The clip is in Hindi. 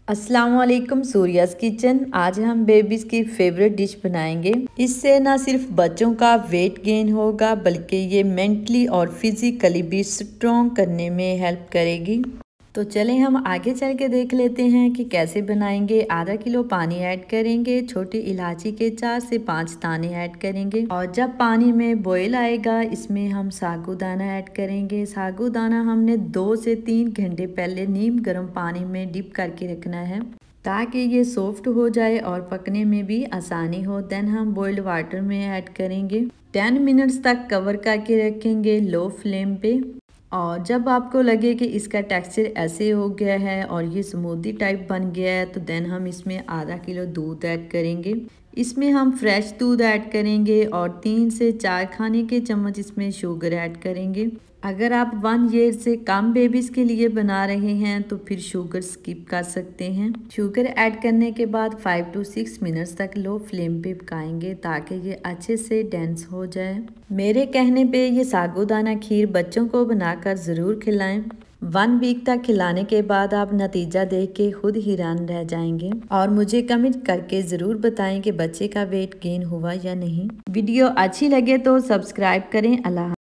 अस्सलाम वालेकुम, सूर्यास किचन। आज हम बेबीज़ की फेवरेट डिश बनाएंगे। इससे ना सिर्फ बच्चों का वेट गेन होगा बल्कि ये मेंटली और फिजिकली भी स्ट्रॉन्ग करने में हेल्प करेगी। तो चलें हम आगे चल के देख लेते हैं कि कैसे बनाएंगे। आधा किलो पानी ऐड करेंगे, छोटी इलायची के 4 से 5 दाने ऐड करेंगे और जब पानी में बॉयल आएगा इसमें हम साबूदाना ऐड करेंगे। साबूदाना हमने 2 से 3 घंटे पहले नीम गर्म पानी में डिप करके रखना है ताकि ये सॉफ्ट हो जाए और पकने में भी आसानी हो। देन हम बॉइल्ड वाटर में ऐड करेंगे। 10 मिनट्स तक कवर करके रखेंगे लो फ्लेम पे। और जब आपको लगे कि इसका टेक्सचर ऐसे हो गया है और ये स्मूदी टाइप बन गया है तो देन हम इसमें आधा किलो दूध ऐड करेंगे। इसमें हम फ्रेश दूध ऐड करेंगे और 3 से 4 खाने के चम्मच इसमें शुगर ऐड करेंगे। अगर आप 1 ईयर से कम बेबीज़ के लिए बना रहे हैं तो फिर शुगर स्किप कर सकते हैं। शुगर ऐड करने के बाद 5 to 6 मिनट्स तक लो फ्लेम पे पकाएंगे ताकि ये अच्छे से डेंस हो जाए। मेरे कहने पे ये साबूदाना खीर बच्चों को बनाकर ज़रूर खिलाएं। 1 वीक तक खिलाने के बाद आप नतीजा देख के खुद हैरान रह जाएंगे और मुझे कमेंट करके ज़रूर बताएं कि बच्चे का वेट गेन हुआ या नहीं। वीडियो अच्छी लगे तो सब्सक्राइब करें। अल्लाह।